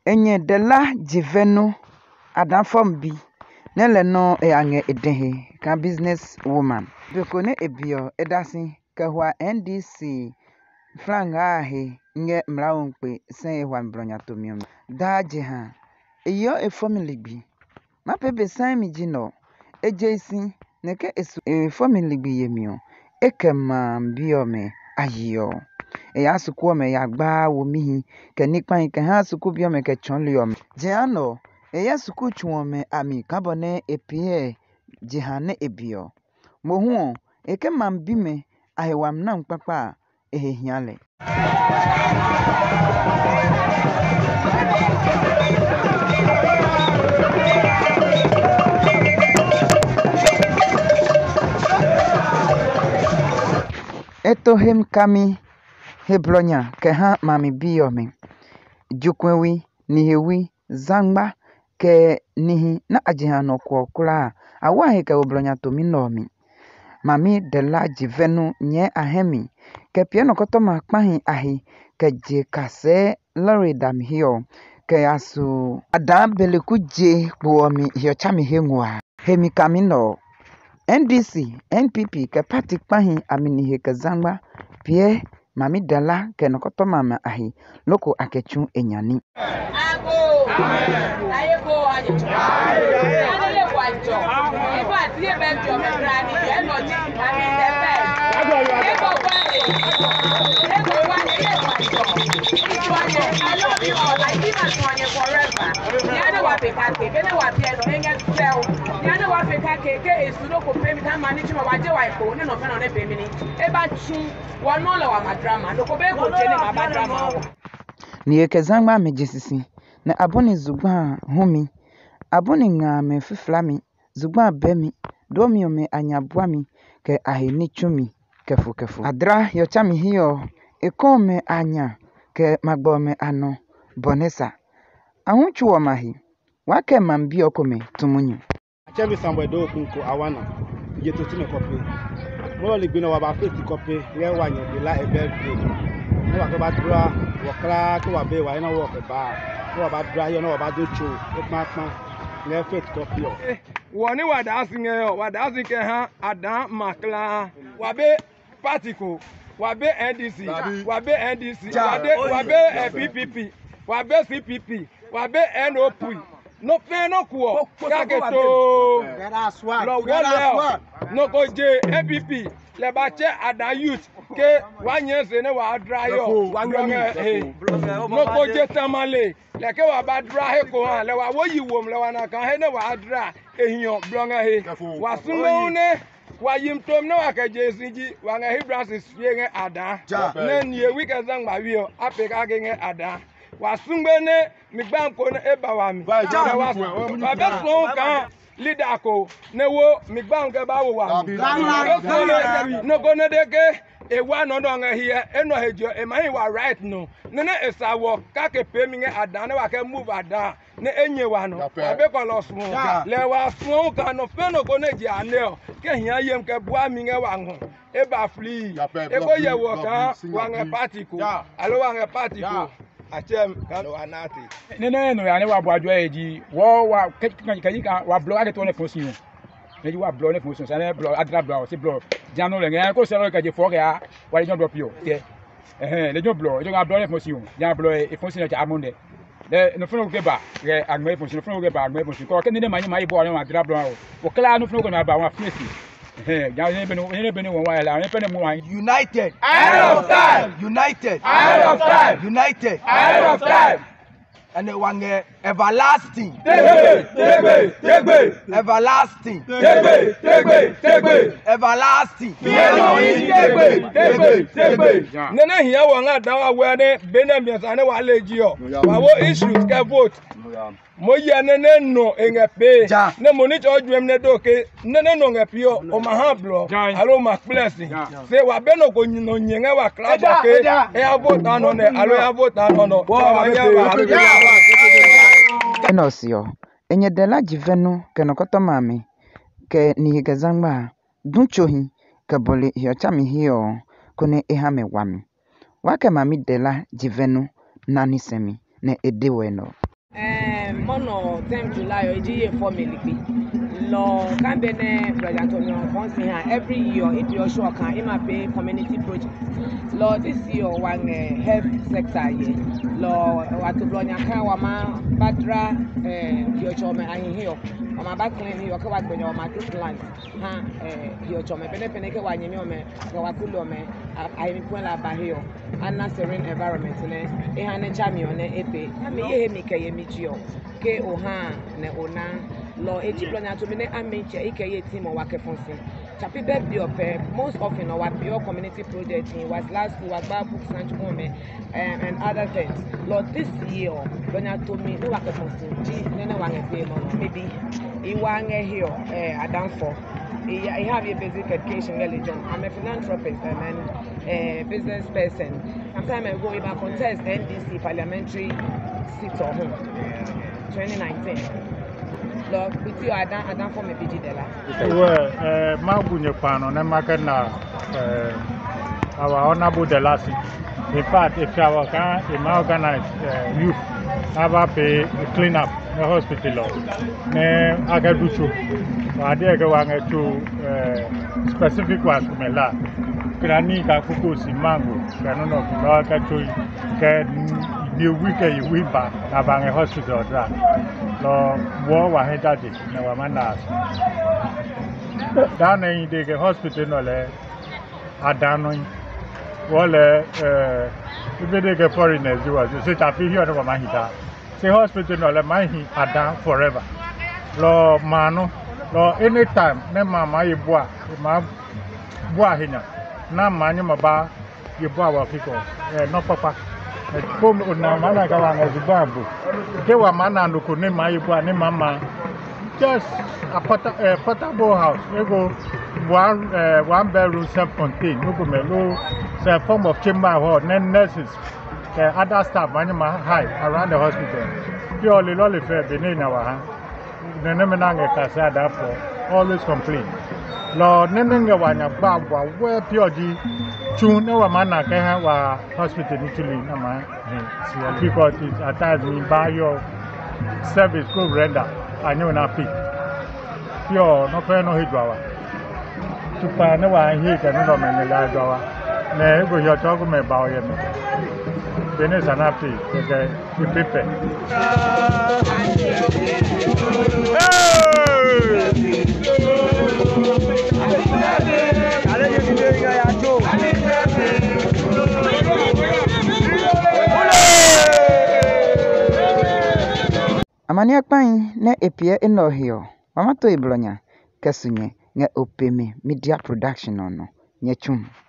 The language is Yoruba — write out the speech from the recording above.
Enye Dela Dzivenu adafom bi nele no eyange edehe ka business woman bekone ebio edasi kahwa Ndc franga ahe nge mlaonkpe sen hwa mbronya tomium daje ha eyo family bi mapebe san mi jino ejesi neke esu family bi yemio ekema biome ayo eya suku me ya gba wo mihi ke nipan ke ha suku biome ke chonliom jeano eya suku chuome ami kabone epie jehane ebio mohu eke mambime ahewam na mpapa ehiale Etohem kami heblonya ke ha mami biome jukwewi nihewi zangba ke nihi na ajihano kwokula awahe ke oblonya tominomi mami Dela Dzivenu nye ahemi ke pieno kotoma kpahi ahi ke je kase lori dam hio ke asu adam beleku je kwomi hio chami hengwa hemi kamino NDC NPP ke party kpahi amini he ke zangba pie mami Dela ke nokotoma ma ahi loko akechu enyani ni kezangba mejesisi na aboni zugba humi aboni ngame fiflami zugba bemi domi ome anyabwami ke ahini chumi kefu adra yochami hiyo ekome anya ke magbome ano bonesa ahunchu wamahi wake mambio kome tumunyu Chemi sambedo kunko awana yeto tine kope mo le gbina wa ba face kope ye wa yan de la ebelde mo wa ko ba dura wo kra ko wa be wa ina wo ke ba mo wa ba dura yo no wa ba do cho o pan le face kope o woni wa da sin yo wa da sin ke ha adan makla wa be particle wa be NDC wa be NDC wa be PPP wa be CPP wa be NOP no fe no kuo kageto lo wole no ko je MPP le ba che ada youth ke wa yen se ne wa dra yo no ko je tamale le ke wa ba dra he ko han le wa wo yiwom le wa na kan he ne wa dra ehian blonga he wa sunmo ne wa yimtom ne wa ka je sinji wa nga Hebransis ye nge ada ne nie wi ka zangba wi o apeka ge nge ada wa sungbene migbam ko ne eba wa mi wa be so kan leader ko ne wo migbam ke ba wo wa no go ne de ke e wa no no nga hie eno hejo e mai wa right no ne esawo ka ke pe mi nge ada ne wa ke move ada ne enye wa no wa be ko lo sun le wa sun kan no fe no go ne je ane o ke hia yem ke bua mi nge wa ngo e ba flee e ko ye wo kan wa nge party ko alo wa nge party ko achem kan wa nati nene no ya ne wa boajo eji wo wa kan wa blow age to ne fonsin eji wa blow ne fonsin sa ne blow adra blow si blow jano le nge ko se ro ka je fo ga wa le jon blow pio te le jon blow ne fonsin jan blow e fonsin cha amonde le no funu ke ba re agme fonsin no funu ke ba agme fonsin ko ke ne mai bo wa adra blow o kla no funu ko na ba wa fesi United ahead of time. United ahead of time. United ahead of time. And the one everlasting. Tegbe. Everlasting. Tegbe. Everlasting. Tegbe. Nene here wanga dawa wene benemias ane wa legio. Wa wo issues ke vote. Mo ye nene no engepe ne moni cho dwem ne doke nene no ngepio o ma ha blo alo ma blessing se wa be no go nyino nyenga wa kra doke e vote ano ne alo ya vote ano no wa enosio enye Dela Dzivenu ke nokoto mami ke ni higazangba dunchohi ke bole hio chami hio kone ehame wami wake mami Dela Dzivenu nani semi ne edeweno Mono 10 July or GA4 millipi. Law can be Brother Antonio every year if you're sure can pay community project. Law this year one health sector year. Law what to blow Wama Badra your chome and here. Ama back clean here what when your market plant. Your chome peneke one yome Kawakulome I Puela Bahio and serene environment a hand champion epe. I may make a michio. Ke oha ne ona lo ejiplonya to me ameche ike team or work fonsin chapi be ope most often our pure community project was last to was books and other things. Lord this year lonya to me no work fonsin ji nene wan pay maybe I wan here Adamfo I have a basic education religion. I'm a philanthropist and a business person. Sometime ago I contest Ndc Parliamentary seat or home 2019. Lord, with you I done for me BG Dela. Well, Magunye Pano, Nemakana, our honorable Delasi. In fact, if our organized youth have pay clean up the hospital, ne agaduchu, ade ga wanga to specific ones kumela. Krani ka kukusi mango, kanono ka kachu ka ni wike wiba na bange hospital dra. Lo wo wa hedade na wa manas. Down in the hospital no le adano wole if they get foreigners do as say tafi here no mahita. Say hospital no le mahi adan forever. Lo mano lo anytime ne mama yeboa ma boa hina na manyo maba yeboa wa kiko no papa kom na mana ka wa ngazibambu ke wa mana ndoko ne ma yeboa ne mama just a portable house we go one bedroom self-contained no go melo say form of chamber hall nurses other staff manyo high around the hospital purely lolly fair benin our ha nenemenange kasada for always complain Lord nenenge wanya babwa we pioji chun ne wa mana ke ha wa hospital actually na ma because it attached me by your service go render anyo na pi pure no fe no hidwa tu pa ne wa hi ke no me ne la dwa ne go yo to go me ba o ye me bene sana pi ke pepe Amani akpan na epie enohio mama to iblonya kasunye nga Opemeh media production no nyechum